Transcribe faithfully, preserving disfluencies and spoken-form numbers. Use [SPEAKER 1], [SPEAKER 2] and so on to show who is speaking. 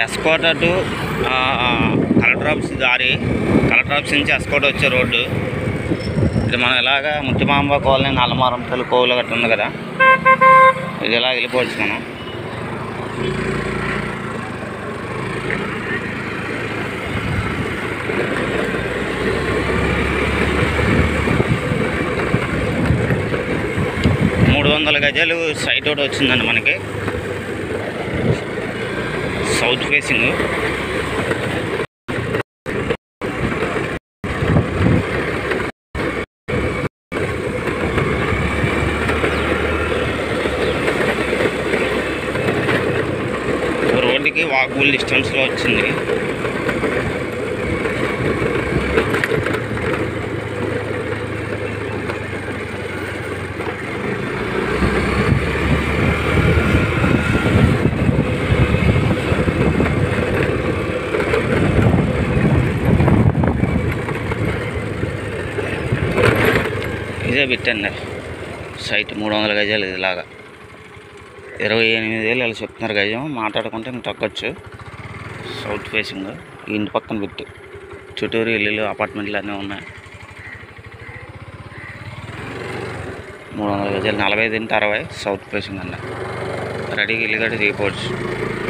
[SPEAKER 1] S. Kota to collector office దారి, collector office నుంచి ఎస్కోట వచ్చే రోడ్డు ఇది. మనం ఇలాగా ముత్తిమాంబ కాలనీ, నల్లమారం తల్లి కోవులు గట్రా ఉంది కదా, ఇది ఇలా వెళ్ళిపోవచ్చు మనం. మూడు వందల గజాలు సైట్ ఒకటి వచ్చిందండి మనకి, సౌత్ ఫేసింగ్. రోడ్డుకి వాకబుల్ డిస్టెన్స్లో వచ్చింది. ఇదే పెట్టండి సైట్, మూడు వందల గజాలు. ఇదిలాగా ఇరవై ఎనిమిది వేలు అలా చెప్తున్నారు గజం, మాట్లాడుకుంటే ఇంక తగ్గొచ్చు. సౌత్ ఫేసింగ్ ఇంటి పక్కన పెట్టి చుట్టూరు ఇల్లు, అపార్ట్మెంట్లు అన్నీ ఉన్నాయి. మూడు వందల గజాలు, నలభై ఐదు ఇంటి అరవై సౌత్ ఫేసింగ్ అన్న రెడీగా ఇల్లు కట్టి దిగిపోవచ్చు.